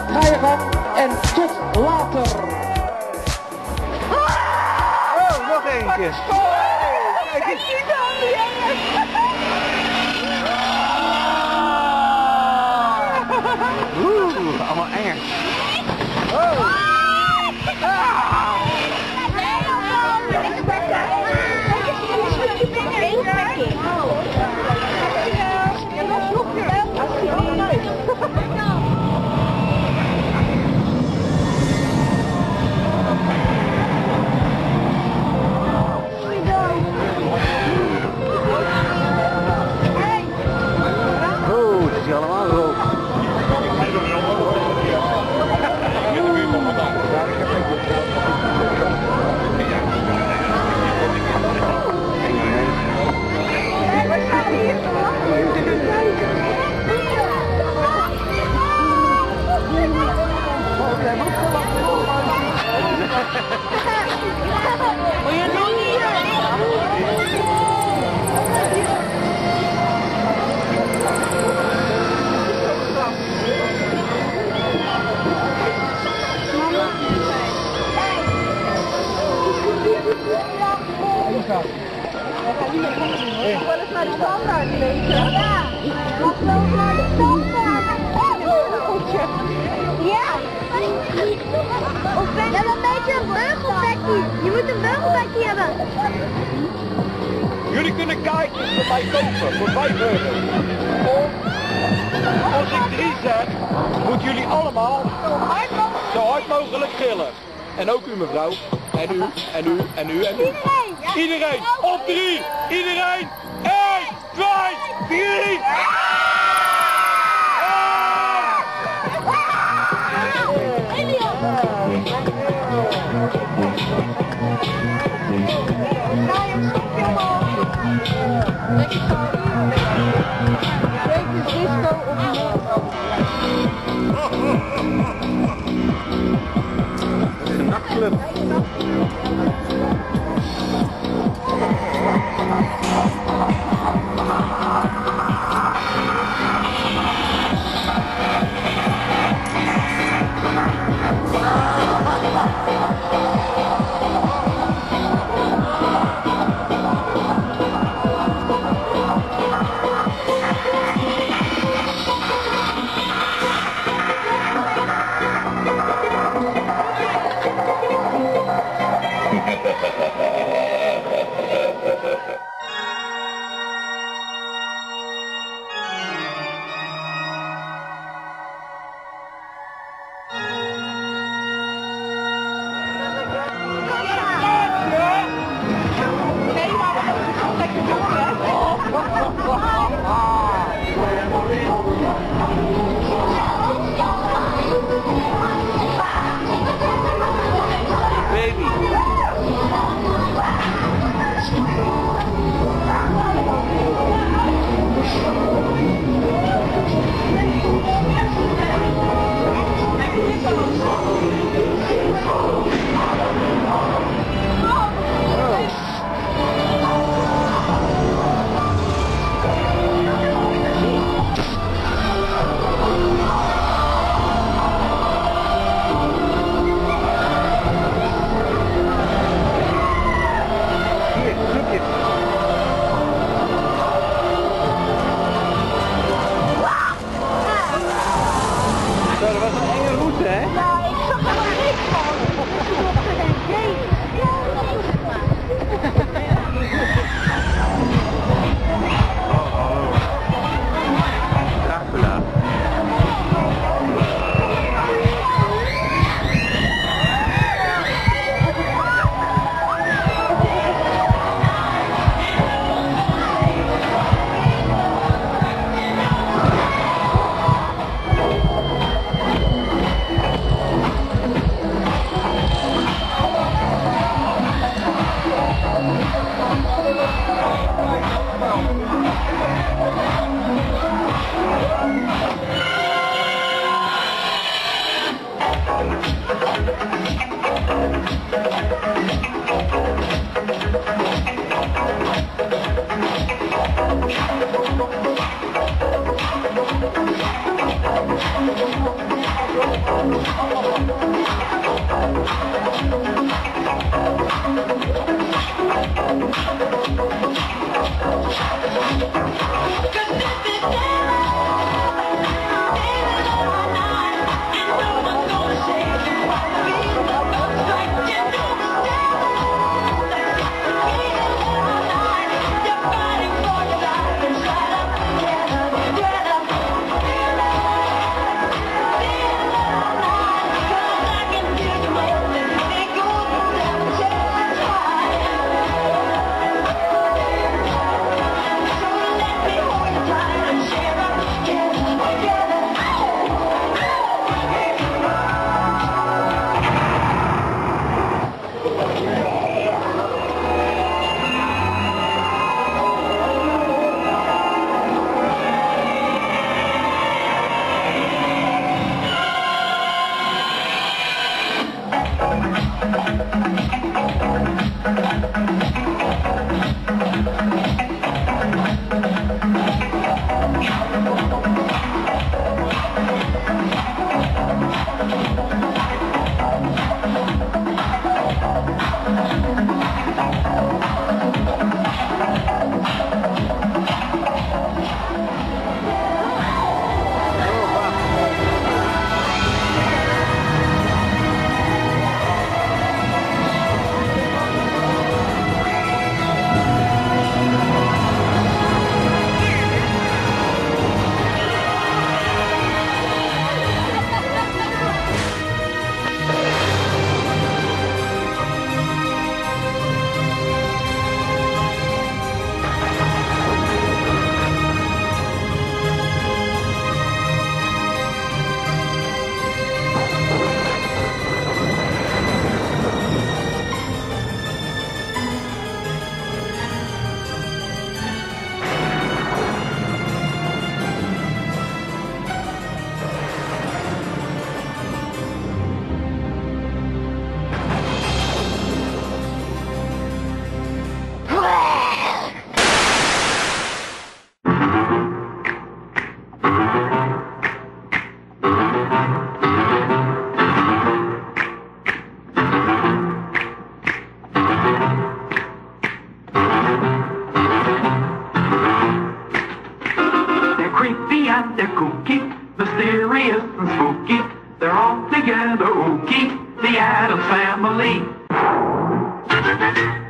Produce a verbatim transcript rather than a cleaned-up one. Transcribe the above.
ga je gang en tot later. Oh, nog eentje. Kijk eens. Oeh, allemaal engerds. Oh. Oh, het is allemaal rook. Wil je nog niet? Ik wil eens naar de standaard lezen. Ja, mag wel naar de standaard. Ja. Of ben je een beetje een burgelbekkie? Je moet een burgelbekkie hebben. Jullie kunnen kaartjes voor mij kopen, voor vijf euro. Als ik drie zeg, moeten jullie allemaal zo hard mogelijk gillen. En ook u mevrouw. En u, en u, en u, en u. Iedereen. Iedereen, op drie. Iedereen. één, twee, drie. Een nachtclub. They're kooky, mysterious and spooky. They're all together ooky, the Addams Family.